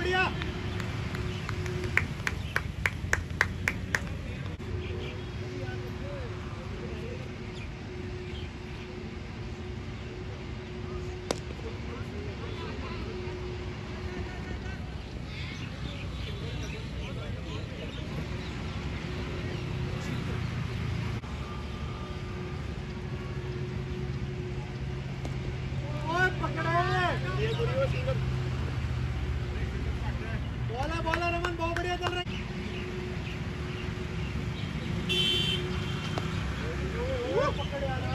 बढ़िया। बॉलर रमन बहुत बढ़िया चल रहा है। पकड़ यार।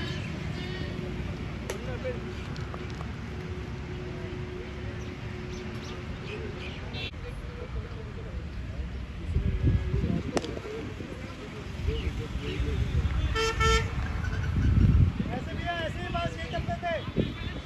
ऐसे भी है, ऐसे ही बात नहीं करते थे।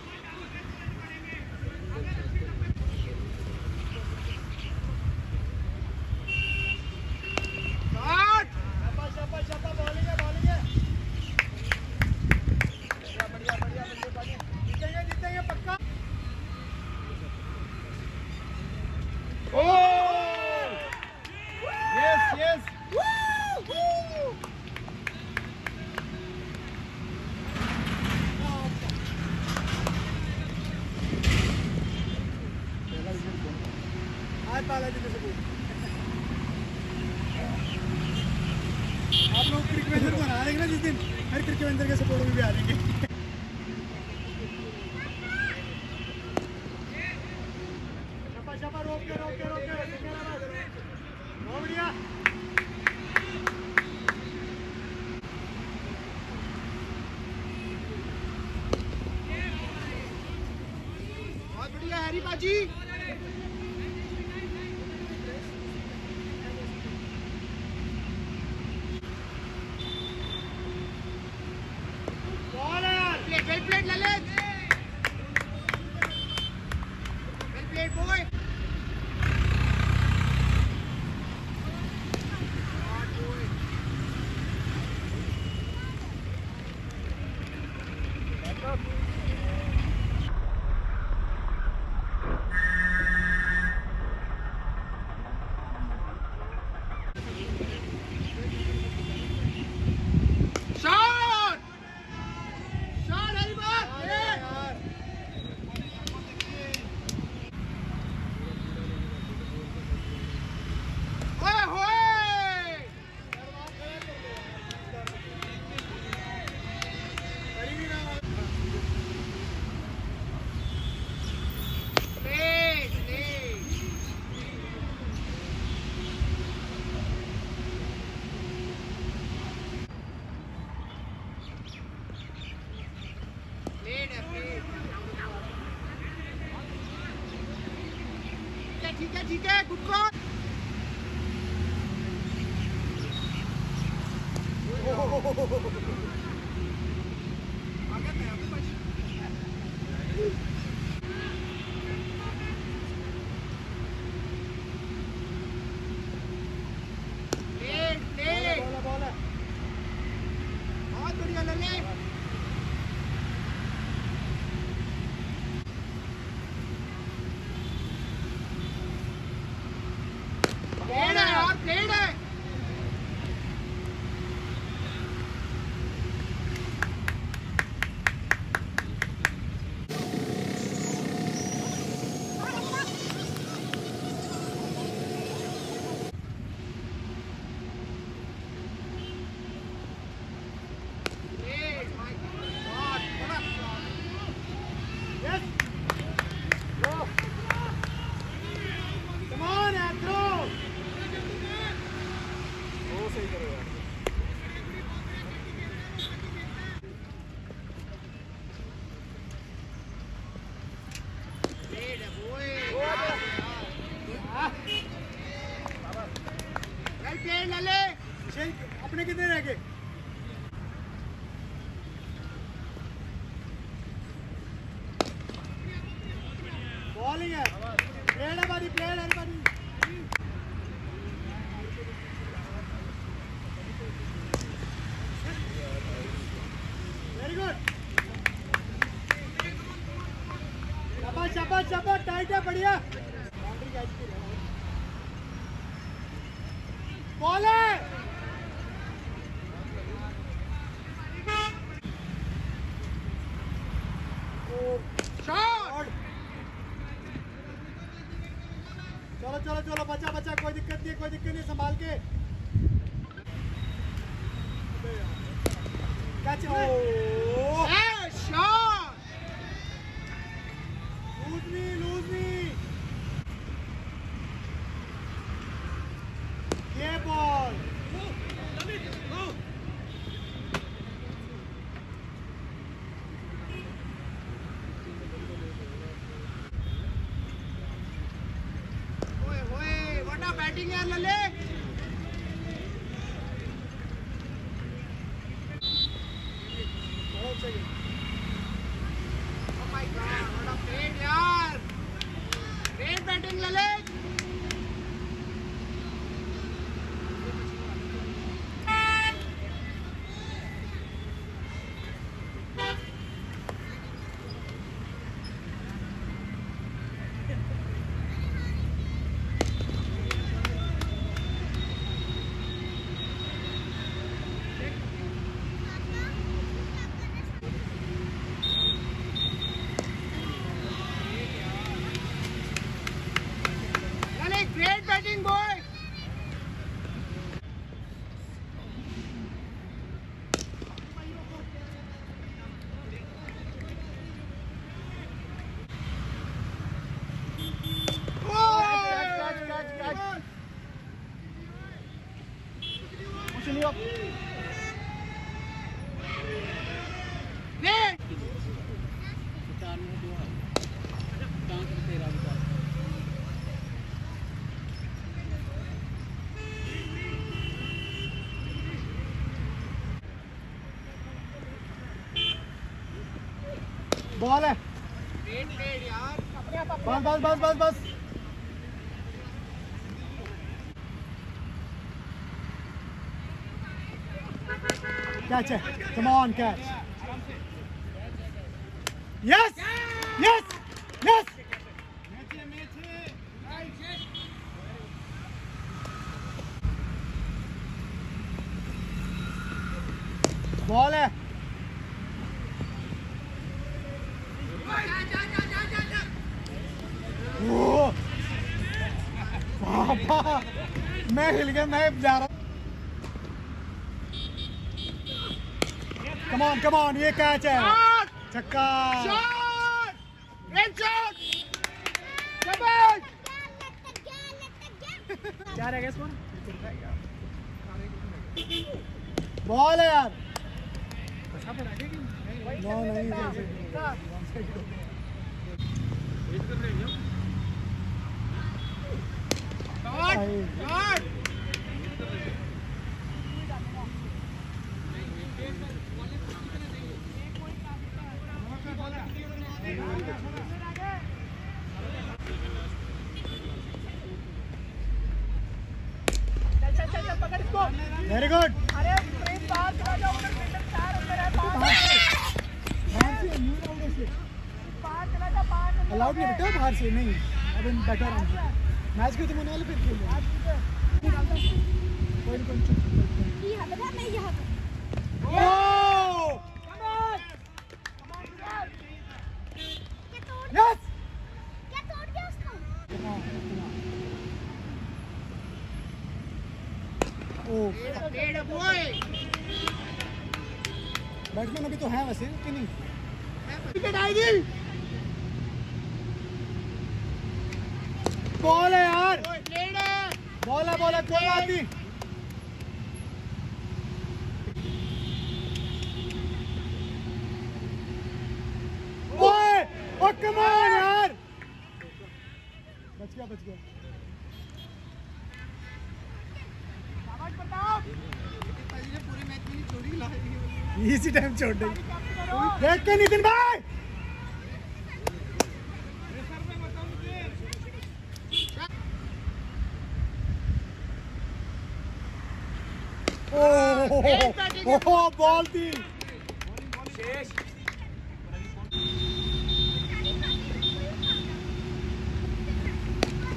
बालाजी में से आप लोग क्रिकवेंजर को हरा देंगे ना जिस दिन, हर क्रिकवेंजर के सपोर्ट में भी आ जाएंगे। रोक के बढ़िया। बहुत बढ़िया हैरी बाजी। Well played, Lalit. Well played, boy. ठीक है गुड कॉल। बहुत बढ़िया लले। प्लेड है और प्लेड है। अपने कितने रह गए? बॉलिंग है, प्लेड है बारी, प्लेड है बारी। वेरी गुड, शाबाश शाबाश शाबाश, टाइट है, बढ़िया। बॉल है। शॉट। चलो चलो चलो, बचा बचा, कोई दिक्कत नहीं, कोई दिक्कत नहीं, संभाल के कैच। शॉट। लूज नहीं ये बॉल। व्हाट अ बैटिंग है Lalit. Oh my God, what a play यार। Great batting Lalit. Great batting boy. Ball है। Great play यार। बस बस बस बस बस। कैच है, come on catch. Yes yes yes. Ball है। पापा मैं हिल गया, मैं जा रहा। कम ऑन ये कैच है। छक्का। क्या रहेगा इसमें? बॉल है यार। नो नहीं वेरी गुड। अलाउड नहीं बेटा बाहर से, नहीं अब बेटर मैच के तुम वाले फिर खेल बैट्समैन अभी तो है वैसे कि नहीं? विकेट आएगी। बॉल है यार, बॉल है कोई बात नहीं। ओए कम ऑन यार, बच गया। पूरे मैच में चोरी ला इसी टाइम छोड़ दे। देख के नितिन भाई ओह बॉल थी।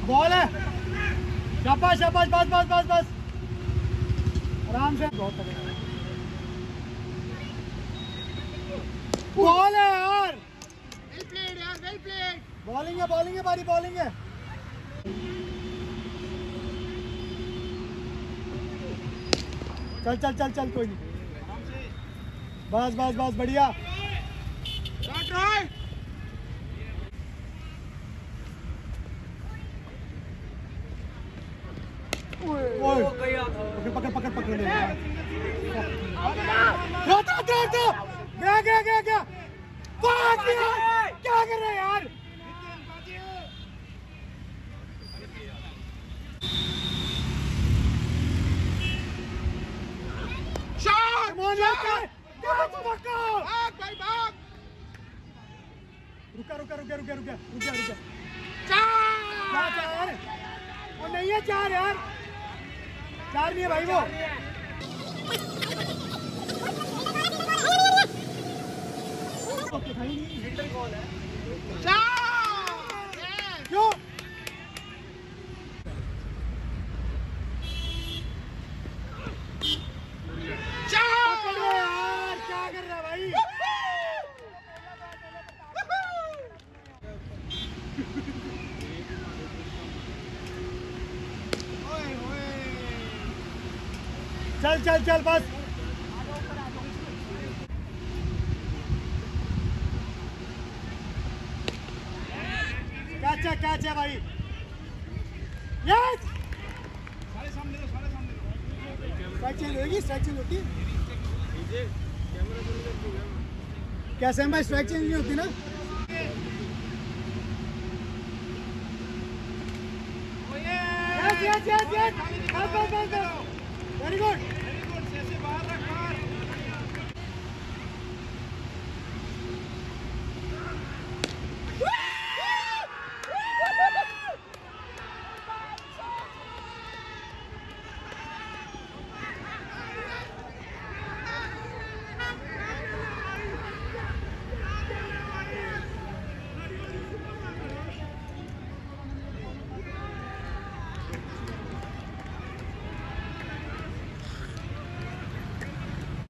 बॉल है, शाबाश शाबाश, बस बस बस बस, आराम से, बहुत तगड़ा बॉल है यार, वेल प्लेड यार, वेल प्लेड। बॉलिंग है बारी, बॉलिंग है। चल चल चल चल, कोई नहीं, बस बस बस, बढ़िया। Shot right. ओए पकड़ पकड़ पकड़ ले, गया क्या कर रहे हैं यार। शॉट। भाग भाई भाग। रुका। चार। वो नहीं है, 4 यार, 4 नहीं है भाई वो। क्यों? यार क्या कर रहा है भाई। चल चल चल, बस कैच है भाई। यस, स्ट्राइक चेंज होती है। कैसे भाई, स्ट्राइक चेंज नहीं होती ना। Yes, very good.